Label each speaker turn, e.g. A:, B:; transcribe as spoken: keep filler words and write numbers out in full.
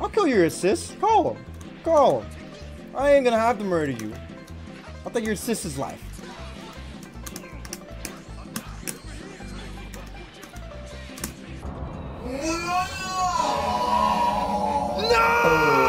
A: I'll kill your assist. Call him. Call him. I ain't gonna have to murder you. I'll take your assist's life. No!